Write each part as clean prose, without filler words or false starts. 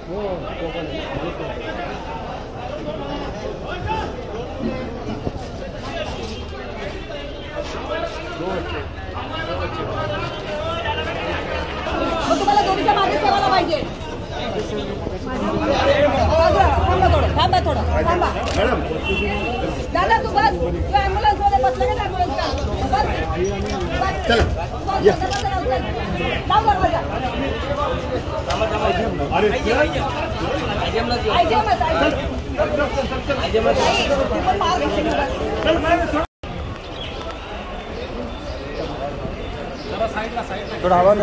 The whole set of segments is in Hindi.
तुम्हाला दोन्हीच्या मागे ठेवायला पाहिजे. थांबा थोडं थांबा. दादा तू बस. तू ॲम्ब्युलन्स मध्ये बसले का ॲम्ब्युलन्स का? चला या. जाऊ दरवाजा. थोड़ा आवाज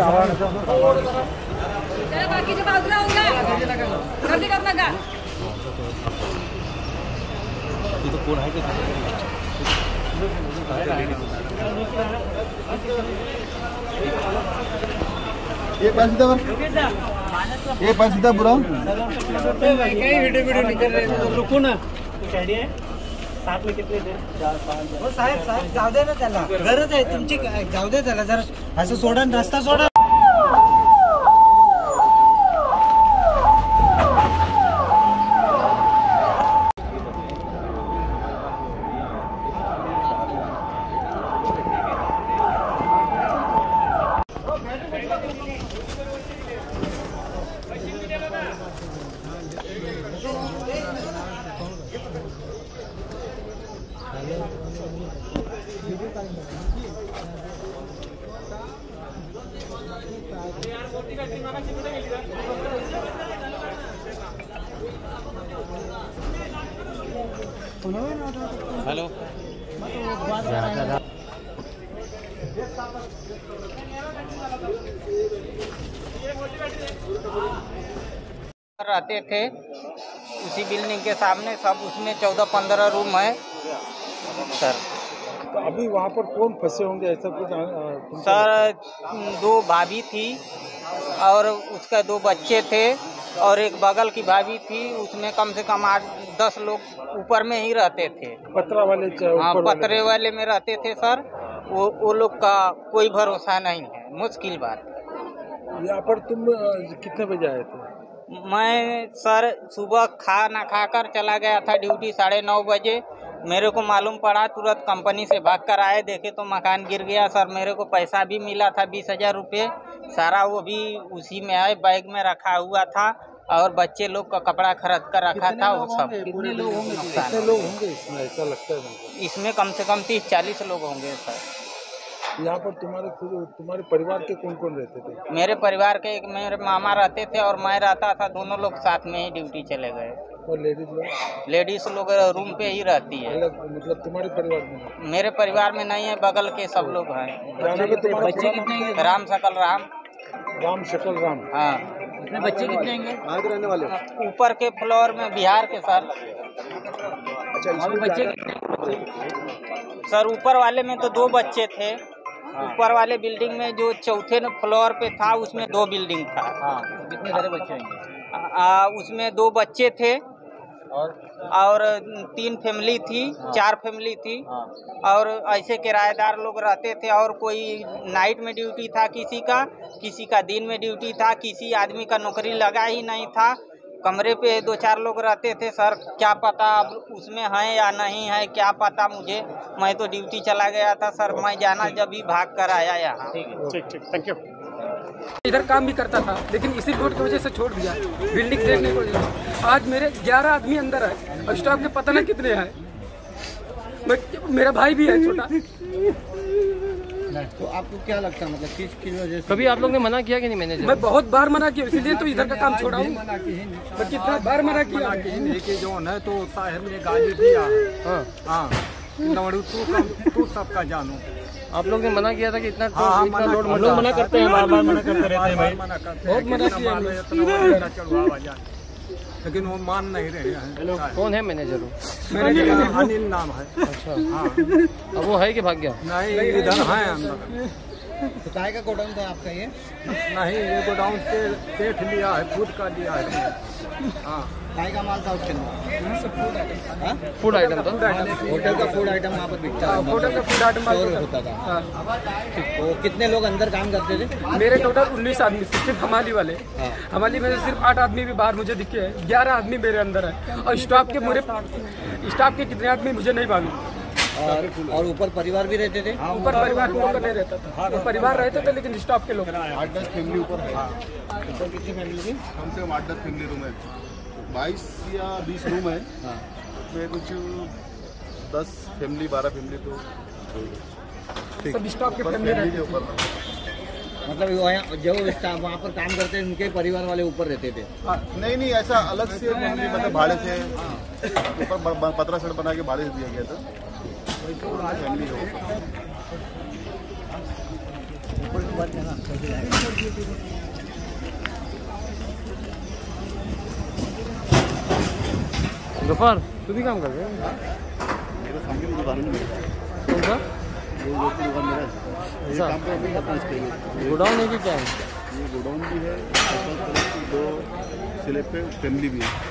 बाकीच्या बाजूला होऊन जा. गर्दी करू नका. इथं कोण आहे का? ये पाँच सीधा पूरा वीडियो नहीं कर रहे. रुको ना. साथ में कितने थे? 4 5. हो साहेब जाऊ दे ना त्याला. गरज आहे तुमची. जाऊ दे त्याला जरा असं सोडा रस्ता सोडा. हेलो. रहते थे उसी बिल्डिंग के सामने सब. उसमें 14-15 रूम है सर. तो अभी वहाँ पर कौन फंसे होंगे ऐसा कुछ? सर 2 भाभी थी और उसका 2 बच्चे थे और एक बगल की भाभी थी. उसमें कम से कम 8-10 लोग ऊपर में ही रहते थे. पतरा वाले? हाँ पतरे वाले में रहते थे सर. वो लोग का कोई भरोसा नहीं है. मुश्किल बात. यहाँ पर तुम कितने बजे आए थे? मैं सर सुबह खाना खाकर चला गया था ड्यूटी 9:30 बजे. मेरे को मालूम पड़ा तुरंत कंपनी से भाग कर आए. देखे तो मकान गिर गया सर. मेरे को पैसा भी मिला था 20,000 रुपये. सारा वो भी उसी में है. बैग में रखा हुआ था और बच्चे लोग का कपड़ा खरीद कर रखा था. वो सब कितने लोग होंगे इसमें? ऐसा लगता है इसमें कम से कम 30-40 लोग होंगे सर. यहाँ पर तुम्हारे परिवार के कौन कौन रहते थे? मेरे परिवार के एक मेरे मामा रहते थे और मैं रहता था. दोनों लोग साथ में ही ड्यूटी चले गए. और लेडीज लोग रूम पे ही रहती है. मतलब तुम्हारे परिवार में? मेरे परिवार में नहीं है. बगल के सब लोग हैं. बच्चे कितने हैं? राम शकल राम. हाँ. बच्चे कितने हैं? कहाँ के रहने वाले? ऊपर के फ्लोर में बिहार के सर. अच्छा बच्चे सर ऊपर वाले में तो 2 बच्चे थे. ऊपर वाले बिल्डिंग में जो चौथे फ्लोर पे था उसमें 2 बिल्डिंग था. कितने सारे बच्चे होंगे? उसमें 2 बच्चे थे और 3 फैमिली थी. 4 फैमिली थी और ऐसे किराएदार लोग रहते थे. और कोई नाइट में ड्यूटी था किसी का दिन में ड्यूटी था. किसी आदमी का नौकरी लगा ही नहीं था. कमरे पे 2-4 लोग रहते थे सर. क्या पता अब उसमें है या नहीं है, क्या पता मुझे. मैं तो ड्यूटी चला गया था सर. मैं जाना जब भी भाग कर आया यहाँ. ठीक थैंक यू. इधर काम भी करता था लेकिन इसी रोड की वजह से छोड़ दिया. बिल्डिंग देखने को आज मेरे 11 आदमी अंदर है और स्टाफ के पता नहीं कितने हैं. मेरा भाई भी है छोटा. तो आपको क्या लगता है मतलब किस वजह से? कभी आप लोग ने मना किया कि नहीं? मैनेजर मैं बहुत बार मना किया. इसीलिए तो इधर का काम छोड़ा हूँ. मैं कितना बार मना किया. जो है तो साहब ने गाली दिया. हाँ तू सबका जानू. आप लोग ने मना किया था कि इतना लोड मना करते हैं. बार मना करते रहते हैं भाई. बहुत मना किया. लेकिन वो मान नहीं रहे हैं. कौन है मैनेजर? अनिल नाम है. अच्छा. हाँ. अब वो है कि भाग गया? नहीं इधर है अंदर. तो काय का गोडाउन था आपका ये? नहीं ये गोडाउन से सेठ लिया है, खुद का लिया है. हाँ काय का माल था उसके अंदर? फूड आइटम था। होटल का फूड आइटम वहाँ पर बिकता था? होटल का फूड आइटम स्टोर होता था। तो कितने लोग अंदर काम करते थे? मेरे टोटल 19 आदमी सिर्फ हमाली वाले। हमाली में से सिर्फ 8 आदमी भी बाहर मुझे दिखे हैं, 11 आदमी मेरे अंदर है और स्टाफ के कितने आदमी मुझे नहीं मालूम। और ऊपर परिवार भी रहते थे? ऊपर परिवार लोग नहीं रहता था, तो परिवार रहते थे लेकिन स्टाफ के लोग 8-10 फैमिली ऊपर है। ऊपर कितनी फैमिली थी? कम से कम 8-10 फैमिली रूम है, 22 या 20 रूम है। उसमें कुछ 10 फैमिली 12 फैमिली तो सब स्टाफ के फैमिली रहते थे ऊपर। मतलब जो स्टाफ वहाँ पर काम करते हैं उनके परिवार वाले ऊपर रहते थे? नहीं, ऐसा अलग से मतलब भाड़े से ऊपर पतरा सेट बना के भाड़े से दिया गया था। फैमिली हो गफार तू भी काम कर रहे हैं? मेरे सामने भी दुकान में कौन सा दुकान मेरा है। ऐसा? काम करते गोडाउन है कि क्या है? ये गोडाउन भी है, 2 स्लैब पे फैमिली भी है।